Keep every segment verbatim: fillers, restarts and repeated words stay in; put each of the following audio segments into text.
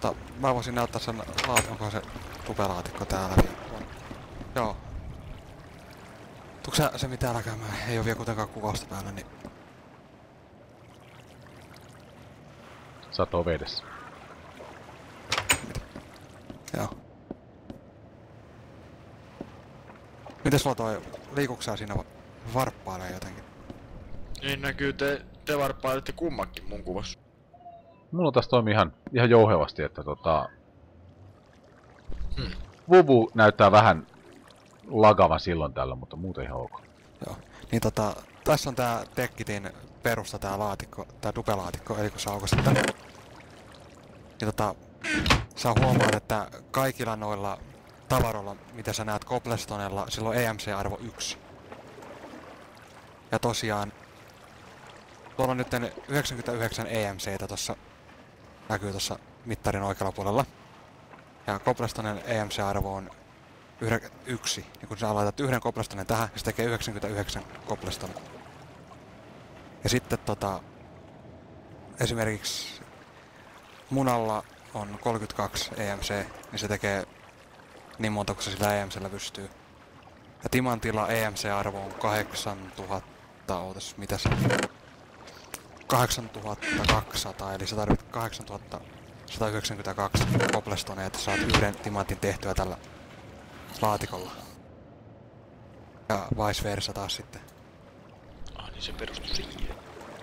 Tota, mä voisin näyttää sen laatikon, onko se tupelaatikko täällä. Joo. Tuuko sä se mitään näkemään? Ei oo vielä kuitenkaan kuvausta päällä, niin... Sä oot ovedessa. Mitä? Joo. Mites sulla toi, liikuksää siinä varppailee jotenkin? Niin näkyy, te, te varppailette kummakin mun kuvassa. Mulla taas toimii ihan, ihan jouhevasti, että tota... Hmm. Vuvu näyttää vähän lagavan silloin tällä, mutta muuten ihan ok. Joo. Niin tota, tässä on tää Tekkitin perusta tää laatikko, tää dupelaatikko, eli kun sä aukaset tän. Niin tota, sä huomaat, että kaikilla noilla tavaroilla, mitä sä näet Cobblestonella, sillä on E M C-arvo yksi. Ja tosiaan, tuolla on nyt yhdeksänkymmentäyhdeksän E M C:tä tossa, näkyy tossa mittarin oikealla puolella. Ja Cobblestonen E M C-arvo on yksi. Ja kun sä laitat yhden Cobblestonen tähän, niin se tekee yhdeksänkymmentäyhdeksän Cobblestonen. Ja sitten tota, esimerkiksi munalla on kolmekymmentäkaksi E M C, niin se tekee niin monta kuin se sillä E M C:llä pystyy. Ja timantilla E M C-arvo on kahdeksantuhatta, ootas, mitä se on? kahdeksantuhattakaksisataa, eli sä tarvit kahdeksantuhatta sata yhdeksänkymmentäkaksi Cobblestoneja, että saat yhden timantin tehtyä tällä laatikolla. Ja vice versa taas sitten. Ah niin se perustuu siihen.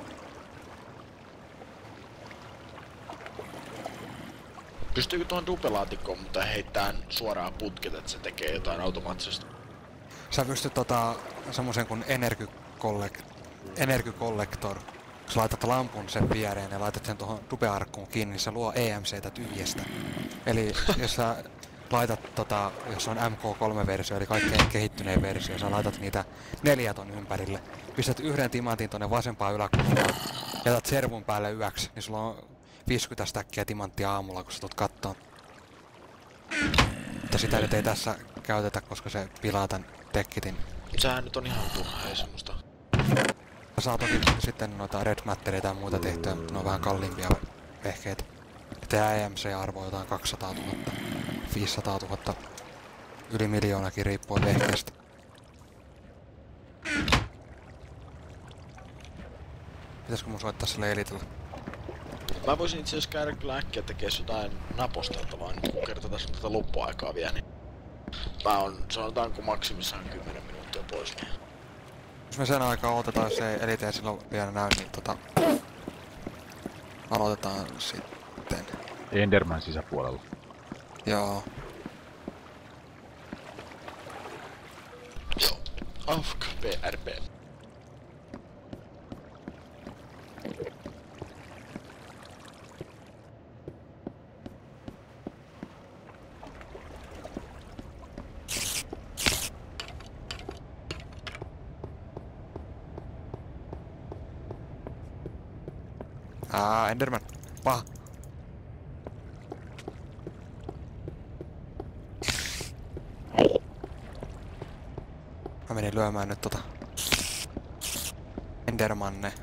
Pystyykö tuon dupelaatikkoon mutta heittää suoraan putket, että se tekee jotain automaattisesti? Sä pystyt tota semmosen kuin Energy Collect, Energy Collector. Kun sä laitat lampun sen viereen ja laitat sen tuohon dupearkkuun kiinni, niin se luo E M C:tä tyhjästä. Eli jos sä laitat tota, jos on M K kolme versio, eli kaikkein kehittyneen versio, sä laitat niitä neljä ton ympärille. Pistät yhden timantin tonne vasempaan yläkulmaan, jätät servun päälle yöksi, niin sulla on viisikymmentä stäkkiä timanttia aamulla, kun sä tulet kattoon. Mutta sitä nyt ei tässä käytetä, koska se pilaa tän Tekkitin. Sehän nyt on ihan turhaa, ei semmoista. Saa toki sitten noita red mattereita ja muuta tehtyä, mutta ne on vähän kalliimpia vehkeitä. Tää E M C-arvo on jotain kaksisataatuhatta, viisisataatuhatta, yli miljoonakin riippuen vehkeestä. Pitäisikö mun soittaa sille Elitellä? Mä voisin itse asiassa käydä kyllä äkkiä tekee jotain naposteltavaa, niin kun kertaa tässä tätä loppuaikaa vielä, niin mä on, sanotaanko maksimissaan kymmenen minuuttia pois, niin... Jos me sen aikaa otetaan, jos ei Elite ei silloin vielä näy, niin tota... aloitetaan sitten. Enderman sisäpuolella. Joo. Joo. Afk P R P. Aa, Enderman. Paha. Mä menin lyömään nyt tota... Endermanne.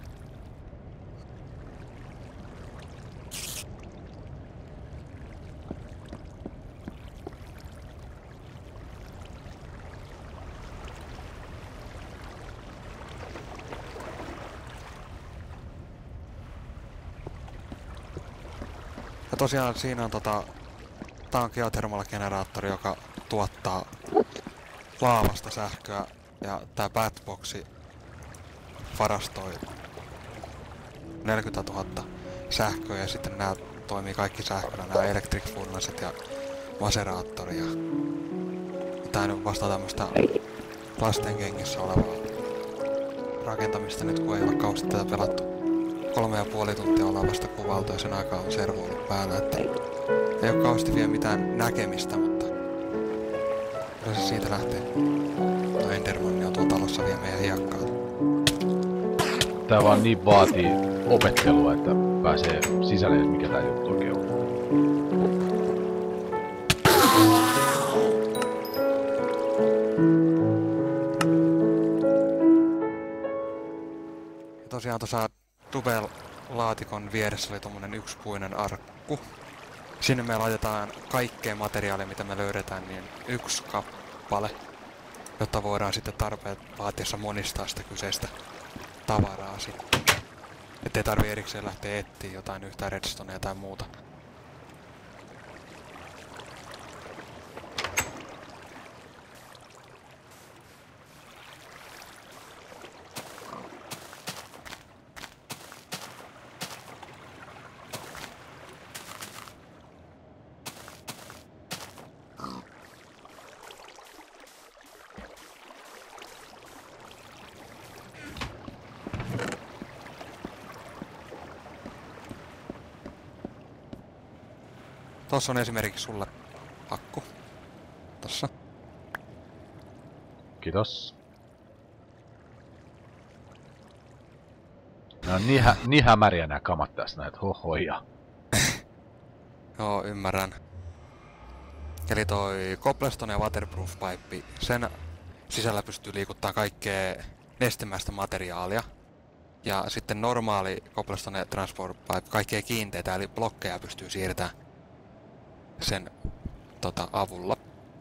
Ja tosiaan siinä on tota... Tää on geothermal-generaattori, joka tuottaa laavasta sähköä. Ja tää Batboxi varastoi neljäkymmentätuhatta sähköä ja sitten nää toimii kaikki sähköllä, nää electric furnaset ja maseraattori. Ja tää nyt vastaa tämmöstä lasten kengissä olevaa rakentamista nyt, kun ei ole kauheasti tätä pelattu. Kolme ja puoli tuntia ollaan vasta kuvaltu ja sen aikaa on servo ollut päällä, että ei oo kauheasti vielä mitään näkemistä, mutta kyllä se siitä lähtee. No Enderman on tuolla talossa vielä meidän hiekkaa. Tää vaan niin vaatii opettelua, että pääsee sisälle, että mikä tää juttu oikein on. Ja tosiaan tuossa Dubel-laatikon vieressä oli tommonen yksipuinen arkku. Sinne me laitetaan kaikkea materiaalia, mitä me löydetään, niin yksi kappale, jotta voidaan sitten tarpeet vaatiessa monistaa sitä kyseistä tavaraa sitten. Ettei tarvii erikseen lähteä etsiä jotain yhtään redstonea tai muuta. Tossa on esimerkiksi sulle hakku. Tossa. Kiitos. No niin, hä niin hämäriä nää kamat tässä näet, hohoja. Joo, ymmärrän. Eli toi cobblestone ja waterproof pipe, sen sisällä pystyy liikuttaa kaikkea nestemäistä materiaalia. Ja sitten normaali cobblestone transport pipe, kaikkea kiinteitä eli blokkeja pystyy siirtämään sen tota, avulla.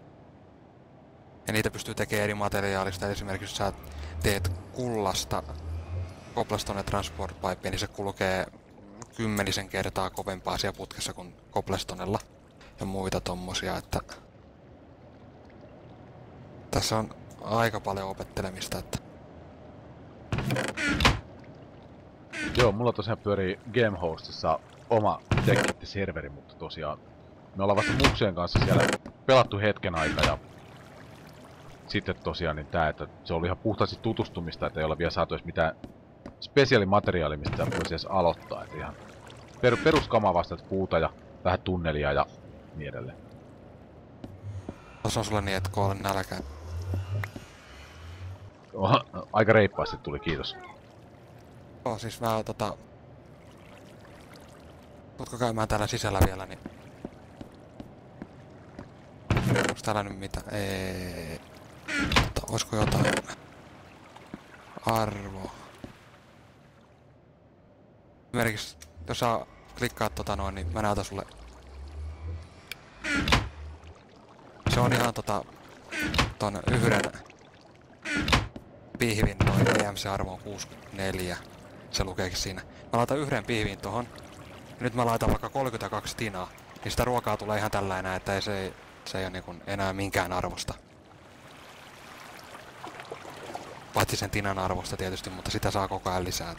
Ja niitä pystyy tekemään eri materiaalista. Esimerkiksi jos sä teet kullasta cobblestone transport pipe, niin se kulkee kymmenisen kertaa kovempaa siellä putkessa kuin cobblestonella ja muita tommosia, että tässä on aika paljon opettelemista, että Joo, mulla tosiaan pyörii GameHostissa oma Tekkitti-serveri, mutta tosiaan me ollaan vasta Muksien kanssa siellä pelattu hetken aikaa ja sitten tosiaan niin tää, että se oli ihan puhtaasti tutustumista, että ei ole vielä saatu edes mitään spesiaalimateriaalia, mistä voisi edes aloittaa, että ihan per, peruskama vasta, että puuta ja vähän tunnelia ja niin edelleen. tuossa on sulle niin, että kuole nälkään. Oha, aika reippaasti tuli, kiitos. Joo, siis mä tota... Tuutko käymään täällä sisällä vielä, niin... Onks täällä nyt mitä? Eee... Tota, oisko jotain... Arvo... Esimerkiksi, jos sä klikkaat tota noin, niin mä näytän sulle... Se on ihan tota... Ton yhden... Pihvin noin E M C-arvo on kuusikymmentäneljä. Se lukeekin siinä. Mä laitan yhden pihvin tohon. Ja nyt mä laitan vaikka kolmekymmentäkaksi tinaa. Niin sitä ruokaa tulee ihan tällainen, että ei, se, ei, se ei ole niinku enää minkään arvosta. Paitsi sen tinan arvosta tietysti, mutta sitä saa koko ajan lisää.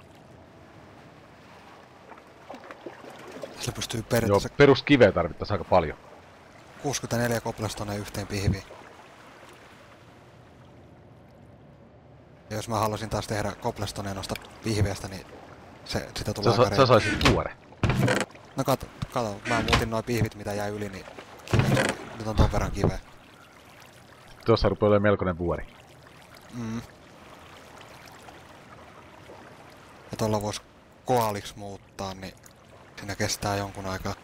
Sillä pystyy periaatteessa... Joo, peruskiveä tarvittaisiin aika paljon. kuusikymmentäneljä cobblestonea yhteen pihviin. Ja jos mä haluaisin taas tehdä cobblestonea noista pihveestä, niin se, sitä tulee Sä, aika sä saisit tuore. No kato, kato, mä muutin noin pihvit mitä jäi yli, niin kiveksi. Nyt on ton verran kiveä. Tuossa rupeaa olemaan melkoinen vuori. Mm. Ja tuolla vois koaliksi muuttaa, niin siinä kestää jonkun aikaa.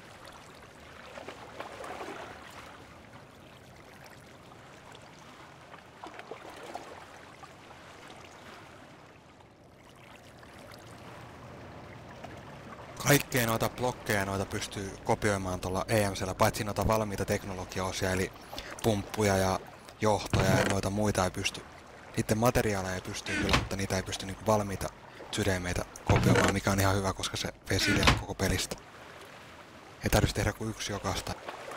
Kaikkea noita blokkeja noita pystyy kopioimaan tuolla E M C:llä, paitsi noita valmiita teknologiaosia, eli pumppuja ja johtoja ja noita muita ei pysty. Niiden materiaaleja ei pysty kyllä, mutta niitä ei pysty niinku valmiita sydämeitä kopioimaan, mikä on ihan hyvä, koska se vesi idea koko pelistä. Ei tarvitsisi tehdä kuin yksi jokaista.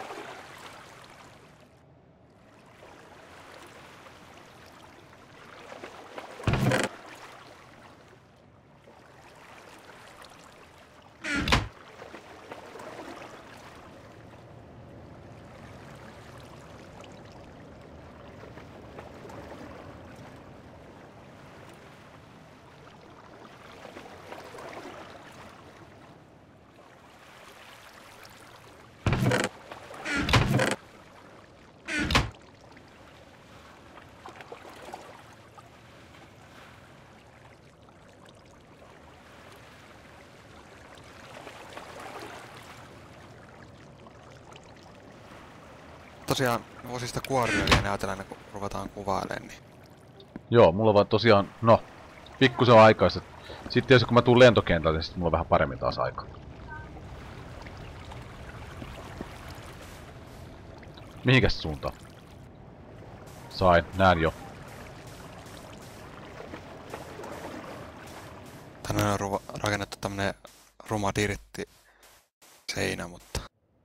Tosiaan voisi sitä kuoria vielä ajatella ennen kuin ruvetaan kuvailemaan, niin... Joo, mulla on vaan tosiaan, no, pikkusen aikaista. Sitten tietysti kun mä tuun lentokentälle, niin sit mulla on vähän paremmin taas aikaa. Mihinkäs suuntaan? Sain, näen jo. Tänne on ruva, rakennettu tämmönen ruma diritti seinä, mutta...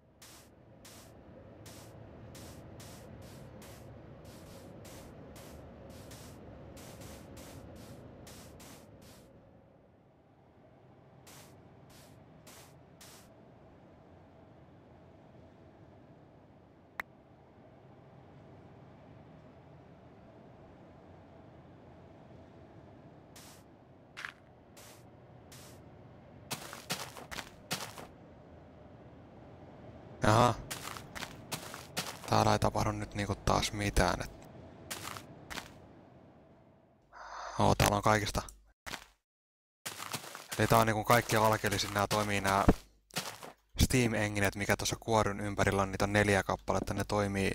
Jaha. Täällä ei tapahdu nyt niinku taas mitään, et... Oo, täällä on kaikista... Eli tää on niinku kaikki alkeellisin, nää toimii nää... Steam-enginet, mikä tuossa kuorun ympärillä on, niitä on neljä kappaletta, ne toimii...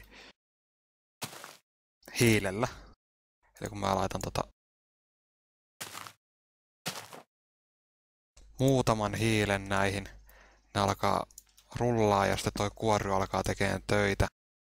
hiilellä. Eli kun mä laitan tota... muutaman hiilen näihin, ne alkaa rullaa ja sitten toi kuorru alkaa tekemään töitä.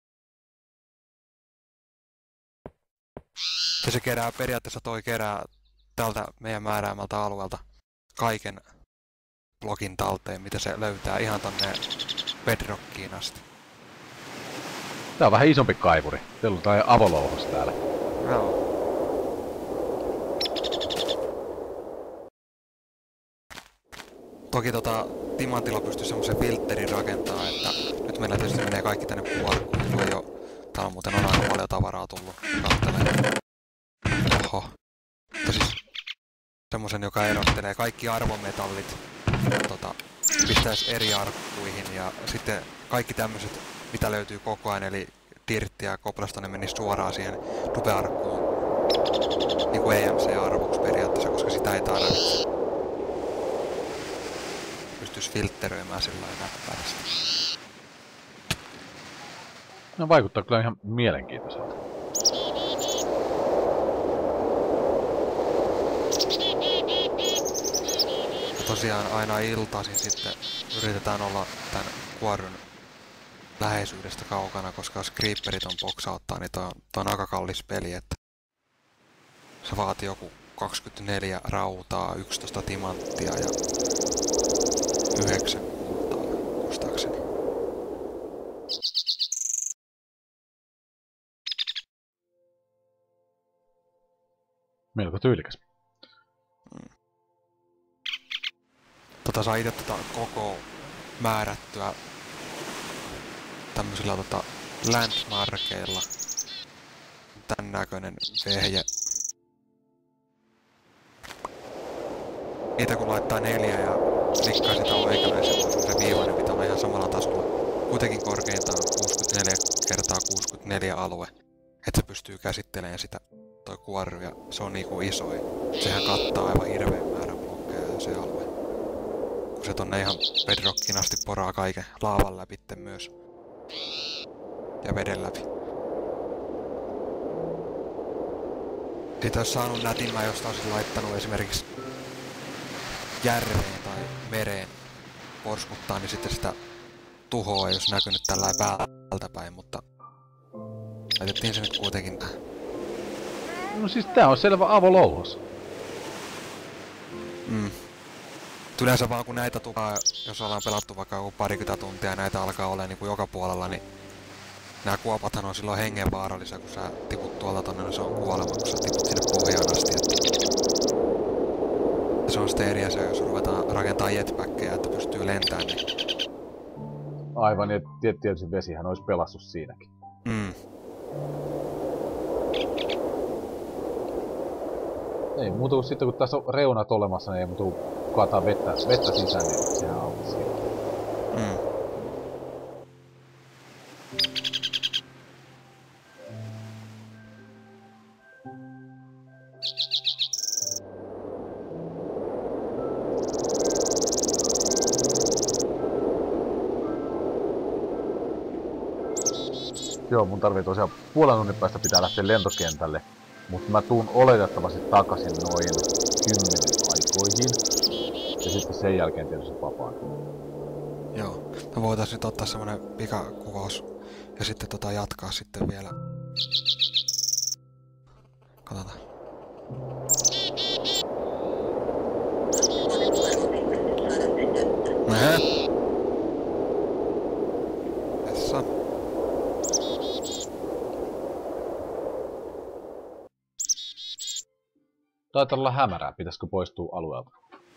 Ja se kerää, periaatteessa toi kerää tältä meidän määräämältä alueelta kaiken blogin talteen, mitä se löytää ihan tonne bedrockiin asti. Tää on vähän isompi kaivuri. Teillä on tää avolouhos täällä. Joo. Toki tota Timantilla pystyy semmoisen filterin rakentaa, että nyt meillä tietysti menee kaikki tänne puolakkuun. Tuo jo, täällä on muuten on aika paljon tavaraa tullut kahtelemaan. Oho. Mutta siis semmosen, joka erottelee kaikki arvometallit, tota, pistäisi eri arkkuihin ja sitten kaikki tämmöiset, mitä löytyy koko ajan, eli dirtti ja koplasta, ne menisi suoraan siihen dupe-arkkuun. Niin kuin E M C-arvoksi periaatteessa, koska sitä ei tarvitse. Pystyisi filtteröimään sillä lailla näppärästi. No vaikuttaa kyllä ihan mielenkiintoiselta. Ja tosiaan aina iltaisin sitten yritetään olla tän kuorun läheisyydestä kaukana, koska jos creeperit on boksauttaa, niin toi on, toi on aika kallis peli, että se vaatii joku kaksikymmentäneljä rautaa, yksitoista timanttia ja yhdeksän kultaa, muistaakseni. Melko tyylikäs. Mm. Tota saa itse tota koko määrättyä tämmöisillä tota landmarkeilla. Tän näköinen vehje. Niitä kun laittaa neljä ja klikkaa sitä oikealle, niin se, se viivainen pitää olla ihan samalla tasolla. Kuitenkin korkeintaan kuusikymmentäneljä kertaa kuusikymmentäneljä alue, että se pystyy käsittelemään sitä toi kuorru ja se on niinku isoin. Sehän kattaa aivan hirveän määrän blokkeja se alue. Kun se tonne ihan bedrockiin asti poraa kaiken laavan läpi myös. Ja veden läpi. Siitä olisi saanut nätimmää, josta olisin laittanut esimerkiksi järveen tai mereen porskuttaa, niin sitten sitä tuhoa ei olisi näkynyt tällä päältä päin, mutta laitettiin se nyt kuitenkin tähän. No siis tää on selvä avolouhos. Mm. Yleensä vaan kun näitä tukaa, jos ollaan pelattu vaikka joku parikymmentä tuntia ja näitä alkaa olla niin kuin joka puolella, niin nämä kuopathan on silloin hengenvaarallisia, kun sä tiput tuolta tonne, niin se on kuolema, kun sä tiput sinne pohjaan asti. Että se on sitten eri asia, jos ruvetaan rakentamaan jetpackkejä, että pystyy lentämään. Niin... Aivan, ja tietysti vesihän olisi pelastus siinäkin. Mm. Ei muuta kuin sitten, kun tässä on reunat olemassa, niin ei muuta kuin kaataa vettä, vettä sisään, niin sehän auki siinä. Mm. Joo, mun tarvii tosiaan puolen tunnin päästä pitää lähteä lentokentälle. Mutta mä tuun oletettavasti takaisin noin kymmenen aikoihin. Ja sitten sen jälkeen tietysti vapaan. Joo. Me voitais nyt ottaa semmonen pikakuvaus ja sitten tota jatkaa sitten vielä. Katsotaan. Nähä. Tässä. Taitaa olla hämärää, pitäisikö poistua alueelta?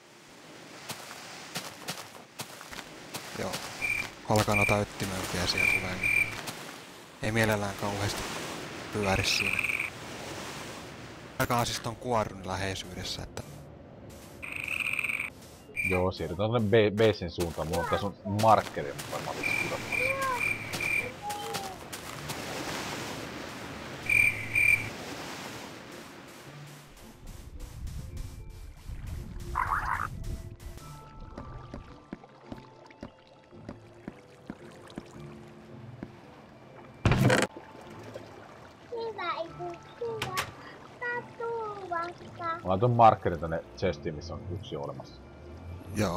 Joo. Alkaa noita yttimöinkiä siellä tulee, niin ei mielellään kauheasti pyöri siinä. Ainakaan siis ton kuorun läheisyydessä, että... Joo, siirrytään tonne basin suuntaan. Mulla on tässä on markkeri, mutta varmaan pitäisi pudottaa. Mä laitan markkerin tänne chestiin, missä on yksi olemassa. Joo.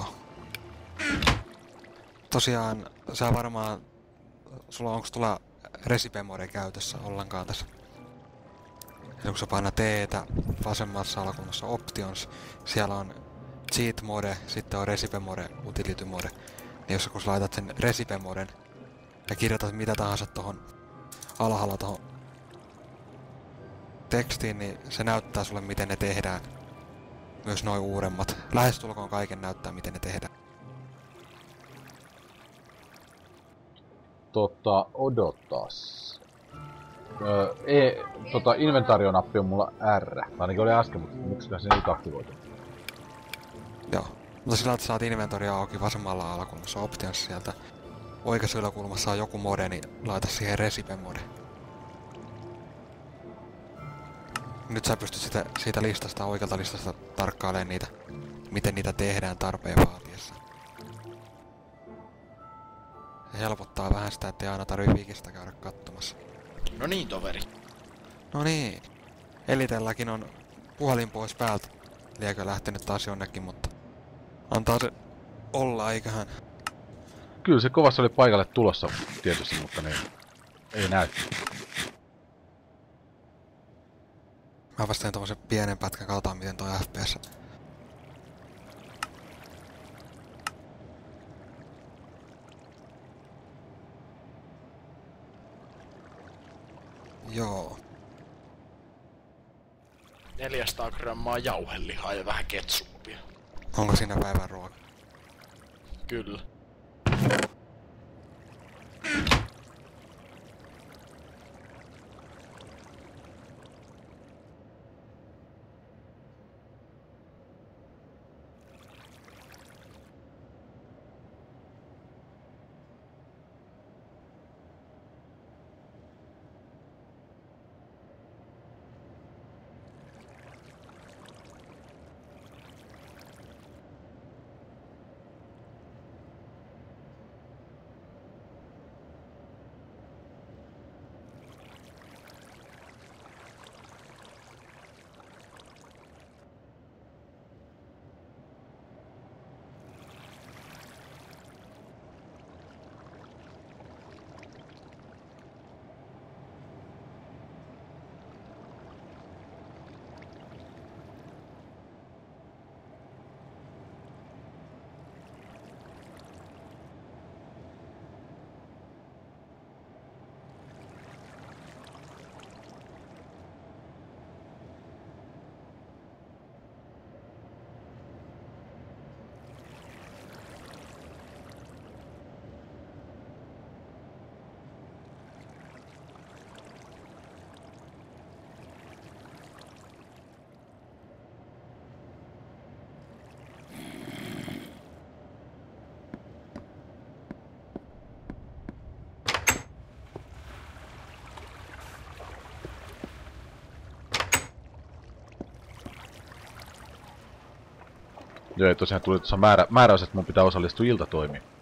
Tosiaan, sä varmaan... Sulla onko tulla Recipe-mode käytössä ollenkaan tässä? Eli kun sä painat T:tä vasemmassa alakulmassa Options, siellä on Cheat Mode, sitten on Recipe Mode, Utility Mode. Niin jos kun sä laitat sen Recipe Moden ja kirjoitat mitä tahansa tohon alhaalla tohon tekstiin, niin se näyttää sulle miten ne tehdään. Myös noin uudemmat. Lähestulkoon kaiken näyttää miten ne tehdään. Tota, odotas. Öö, e, tota, inventaarionappi on mulla R. Tai ainakin oli äsken, mutta miksi se nyt aktivoitu? Joo. Mutta sillä, että saat inventoria auki vasemmalla alakulmassa Options sieltä. Oikeassa yläkulmassa on joku mode, niin laita siihen Recipe Mode. Nyt sä pystyt sitä, siitä listasta, oikealta listasta tarkkailemaan niitä, miten niitä tehdään tarpeen vaatiessa. Se helpottaa vähän sitä, ettei aina tarvii Wikistä käydä katsomassa. No niin, toveri. No niin. Elitelläkin on puhelin pois päältä. Liekö lähtenyt taas jonnekin, mutta antaa se olla, eiköhän. Kyllä se kovassa oli paikalle tulossa tietysti, mutta ne ei näy. Mä vastaan tommosen pienen pätkän, katsotaan miten toi F P S. Joo. neljäsataa grammaa jauhelihaa ja vähän ketsuppia. Onko siinä päivän ruoka? Kyllä. Joo, tosiaan tuli tuossa määrä, määräys, että mun pitää osallistua iltatoimiin.